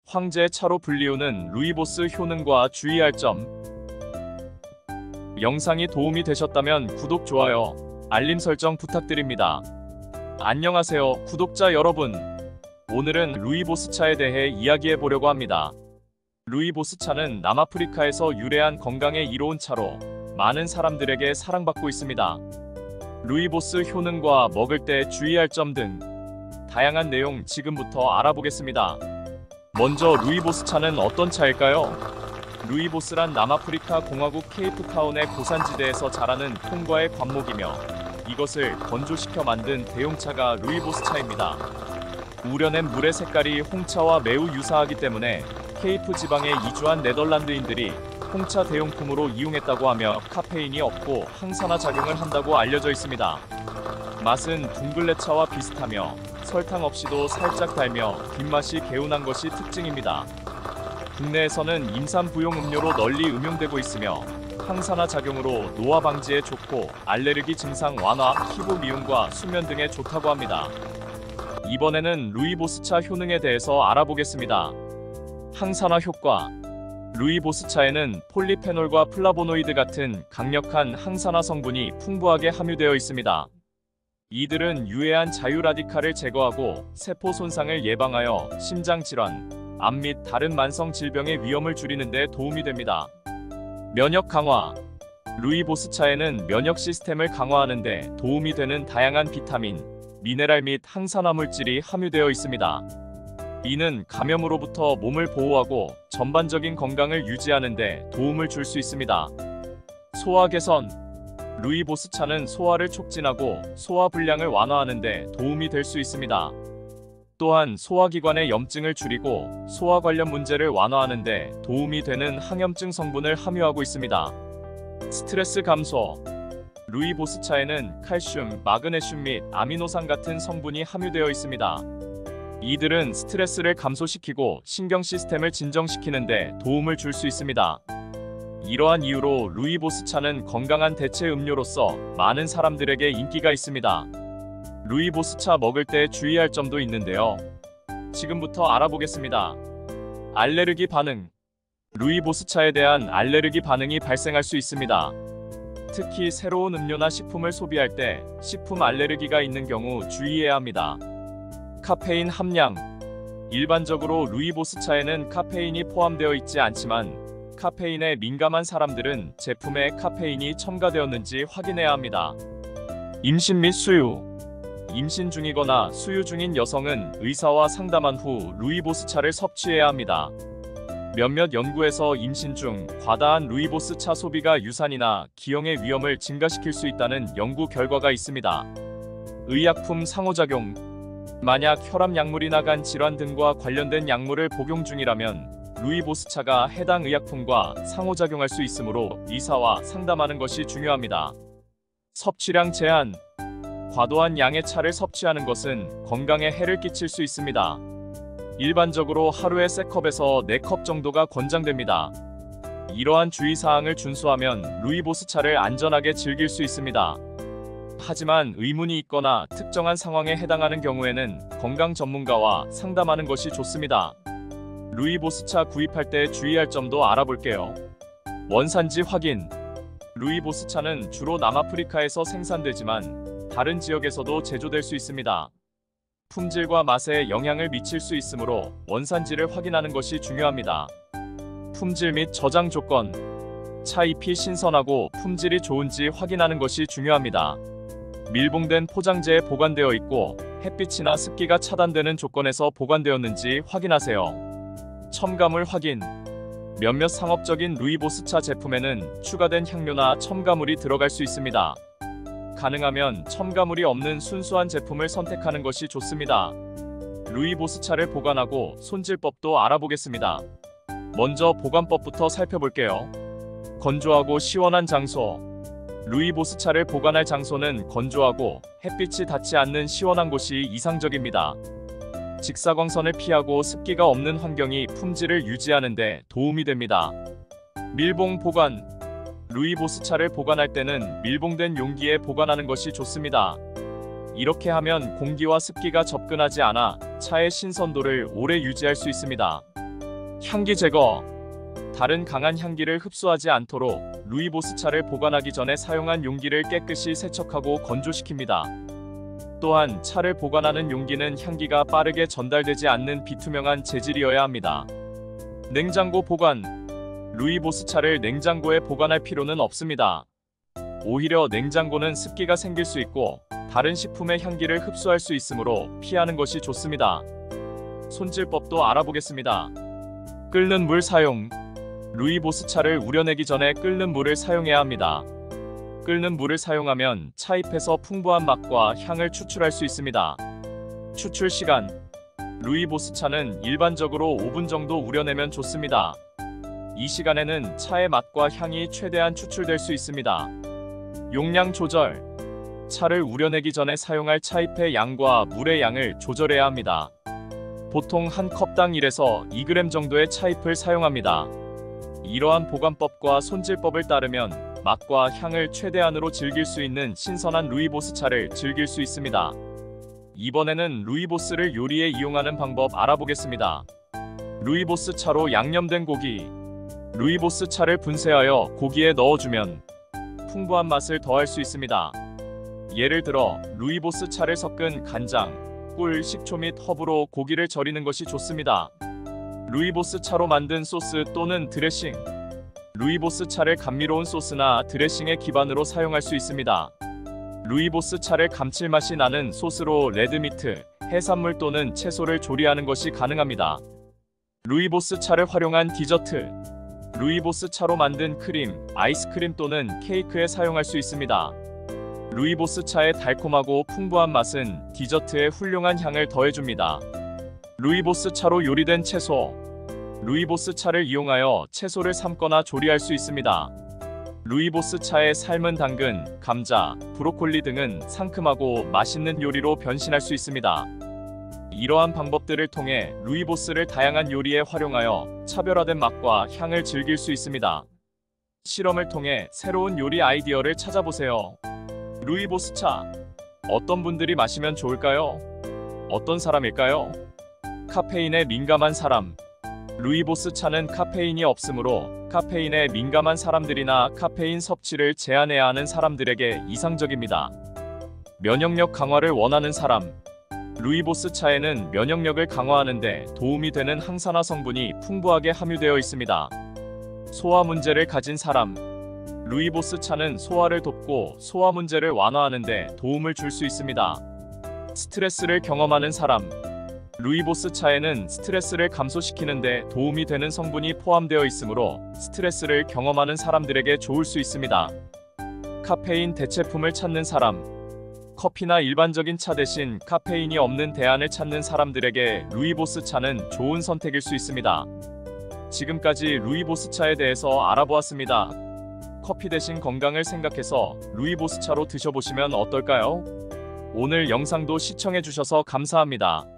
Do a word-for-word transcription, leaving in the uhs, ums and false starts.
황제의 차로 불리우는 루이보스 효능과 주의할 점. 영상이 도움이 되셨다면 구독, 좋아요, 알림 설정 부탁드립니다. 안녕하세요, 구독자 여러분. 오늘은 루이보스 차에 대해 이야기해 보려고 합니다. 루이보스 차는 남아프리카에서 유래한 건강에 이로운 차로 많은 사람들에게 사랑받고 있습니다. 루이보스 효능과 먹을 때 주의할 점 등 다양한 내용 지금부터 알아보겠습니다. 먼저 루이보스 차는 어떤 차일까요? 루이보스란 남아프리카 공화국 케이프타운의 고산지대에서 자라는 통과의 관목이며 이것을 건조시켜 만든 대용차가 루이보스 차입니다. 우려낸 물의 색깔이 홍차와 매우 유사하기 때문에 케이프 지방에 이주한 네덜란드인들이 홍차 대용품으로 이용했다고 하며 카페인이 없고 항산화 작용을 한다고 알려져 있습니다. 맛은 둥글레차와 비슷하며 설탕 없이도 살짝 달며 뒷맛이 개운한 것이 특징입니다. 국내에서는 임산부용 음료로 널리 음용되고 있으며 항산화 작용으로 노화 방지에 좋고 알레르기 증상 완화, 피부 미용과 수면 등에 좋다고 합니다. 이번에는 루이보스차 효능에 대해서 알아보겠습니다. 항산화 효과. 루이보스차에는 폴리페놀과 플라보노이드 같은 강력한 항산화 성분이 풍부하게 함유되어 있습니다. 이들은 유해한 자유라디칼을 제거하고 세포 손상을 예방하여 심장질환, 암 및 다른 만성 질병의 위험을 줄이는 데 도움이 됩니다. 면역 강화. 루이보스차에는 면역 시스템을 강화하는 데 도움이 되는 다양한 비타민, 미네랄 및 항산화 물질이 함유되어 있습니다. 이는 감염으로부터 몸을 보호하고 전반적인 건강을 유지하는 데 도움을 줄 수 있습니다. 소화 개선. 루이보스차는 소화를 촉진하고 소화불량을 완화하는 데 도움이 될 수 있습니다. 또한 소화기관의 염증을 줄이고 소화 관련 문제를 완화하는 데 도움이 되는 항염증 성분을 함유하고 있습니다. 스트레스 감소. 루이보스차에는 칼슘, 마그네슘 및 아미노산 같은 성분이 함유되어 있습니다. 이들은 스트레스를 감소시키고 신경 시스템을 진정시키는 데 도움을 줄 수 있습니다. 이러한 이유로 루이보스차는 건강한 대체 음료로서 많은 사람들에게 인기가 있습니다. 루이보스차 먹을 때 주의할 점도 있는데요. 지금부터 알아보겠습니다. 알레르기 반응. 루이보스차에 대한 알레르기 반응이 발생할 수 있습니다. 특히 새로운 음료나 식품을 소비할 때 식품 알레르기가 있는 경우 주의해야 합니다. 카페인 함량. 일반적으로 루이보스차에는 카페인이 포함되어 있지 않지만 카페인에 민감한 사람들은 제품에 카페인이 첨가되었는지 확인해야 합니다. 임신 및 수유. 임신 중이거나 수유 중인 여성은 의사와 상담한 후 루이보스차를 섭취해야 합니다. 몇몇 연구에서 임신 중 과다한 루이보스차 소비가 유산이나 기형의 위험을 증가시킬 수 있다는 연구 결과가 있습니다. 의약품 상호작용. 만약 혈압 약물이나 간 질환 등과 관련된 약물을 복용 중이라면 루이보스차가 해당 의약품과 상호작용할 수 있으므로 의사와 상담하는 것이 중요합니다. 섭취량 제한. 과도한 양의 차를 섭취하는 것은 건강에 해를 끼칠 수 있습니다. 일반적으로 하루에 세 컵에서 네 컵 정도가 권장됩니다. 이러한 주의사항을 준수하면 루이보스차를 안전하게 즐길 수 있습니다. 하지만 의문이 있거나 특정한 상황에 해당하는 경우에는 건강 전문가와 상담하는 것이 좋습니다. 루이보스차 구입할 때 주의할 점도 알아볼게요. 원산지 확인. 루이보스차는 주로 남아프리카에서 생산되지만 다른 지역에서도 제조될 수 있습니다. 품질과 맛에 영향을 미칠 수 있으므로 원산지를 확인하는 것이 중요합니다. 품질 및 저장 조건. 차 잎이 신선하고 품질이 좋은지 확인하는 것이 중요합니다. 밀봉된 포장재에 보관되어 있고 햇빛이나 습기가 차단되는 조건에서 보관되었는지 확인하세요. 첨가물 확인. 몇몇 상업적인 루이보스차 제품에는 추가된 향료나 첨가물이 들어갈 수 있습니다. 가능하면 첨가물이 없는 순수한 제품을 선택하는 것이 좋습니다. 루이보스차를 보관하고 손질법도 알아보겠습니다. 먼저 보관법부터 살펴볼게요. 건조하고 시원한 장소. 루이보스차를 보관할 장소는 건조하고 햇빛이 닿지 않는 시원한 곳이 이상적입니다. 직사광선을 피하고 습기가 없는 환경이 품질을 유지하는 데 도움이 됩니다. 밀봉 보관. 루이보스차를 보관할 때는 밀봉된 용기에 보관하는 것이 좋습니다. 이렇게 하면 공기와 습기가 접근하지 않아 차의 신선도를 오래 유지할 수 있습니다. 향기 제거. 다른 강한 향기를 흡수하지 않도록 루이보스 차를 보관하기 전에 사용한 용기를 깨끗이 세척하고 건조시킵니다. 또한 차를 보관하는 용기는 향기가 빠르게 전달되지 않는 비투명한 재질이어야 합니다. 냉장고 보관. 루이보스 차를 냉장고에 보관할 필요는 없습니다. 오히려 냉장고는 습기가 생길 수 있고 다른 식품의 향기를 흡수할 수 있으므로 피하는 것이 좋습니다. 손질법도 알아보겠습니다. 끓는 물 사용. 루이보스 차를 우려내기 전에 끓는 물을 사용해야 합니다. 끓는 물을 사용하면 차잎에서 풍부한 맛과 향을 추출할 수 있습니다. 추출 시간. 루이보스 차는 일반적으로 오 분 정도 우려내면 좋습니다. 이 시간에는 차의 맛과 향이 최대한 추출될 수 있습니다. 용량 조절. 차를 우려내기 전에 사용할 차잎의 양과 물의 양을 조절해야 합니다. 보통 한 컵당 일에서 이 그램 정도의 차잎을 사용합니다. 이러한 보관법과 손질법을 따르면 맛과 향을 최대한으로 즐길 수 있는 신선한 루이보스 차를 즐길 수 있습니다. 이번에는 루이보스를 요리에 이용하는 방법 알아보겠습니다. 루이보스 차로 양념된 고기. 루이보스 차를 분쇄하여 고기에 넣어주면 풍부한 맛을 더할 수 있습니다. 예를 들어 루이보스 차를 섞은 간장, 꿀, 식초 및 허브로 고기를 절이는 것이 좋습니다. 루이보스 차로 만든 소스 또는 드레싱. 루이보스 차를 감미로운 소스나 드레싱의 기반으로 사용할 수 있습니다. 루이보스 차를 감칠맛이 나는 소스로 레드미트, 해산물 또는 채소를 조리하는 것이 가능합니다. 루이보스 차를 활용한 디저트. 루이보스 차로 만든 크림, 아이스크림 또는 케이크에 사용할 수 있습니다. 루이보스 차의 달콤하고 풍부한 맛은 디저트에 훌륭한 향을 더해줍니다. 루이보스 차로 요리된 채소. 루이보스 차를 이용하여 채소를 삶거나 조리할 수 있습니다. 루이보스 차의 삶은 당근, 감자, 브로콜리 등은 상큼하고 맛있는 요리로 변신할 수 있습니다. 이러한 방법들을 통해 루이보스를 다양한 요리에 활용하여 차별화된 맛과 향을 즐길 수 있습니다. 실험을 통해 새로운 요리 아이디어를 찾아보세요. 루이보스 차. 어떤 분들이 마시면 좋을까요? 어떤 사람일까요? 카페인에 민감한 사람. 루이보스 차는 카페인이 없으므로 카페인에 민감한 사람들이나 카페인 섭취를 제한해야 하는 사람들에게 이상적입니다. 면역력 강화를 원하는 사람. 루이보스 차에는 면역력을 강화하는 데 도움이 되는 항산화 성분이 풍부하게 함유되어 있습니다. 소화 문제를 가진 사람. 루이보스 차는 소화를 돕고 소화 문제를 완화하는 데 도움을 줄 수 있습니다. 스트레스를 경험하는 사람. 루이보스 차에는 스트레스를 감소시키는 데 도움이 되는 성분이 포함되어 있으므로 스트레스를 경험하는 사람들에게 좋을 수 있습니다. 카페인 대체품을 찾는 사람. 커피나 일반적인 차 대신 카페인이 없는 대안을 찾는 사람들에게 루이보스 차는 좋은 선택일 수 있습니다. 지금까지 루이보스 차에 대해서 알아보았습니다. 커피 대신 건강을 생각해서 루이보스 차로 드셔보시면 어떨까요? 오늘 영상도 시청해주셔서 감사합니다.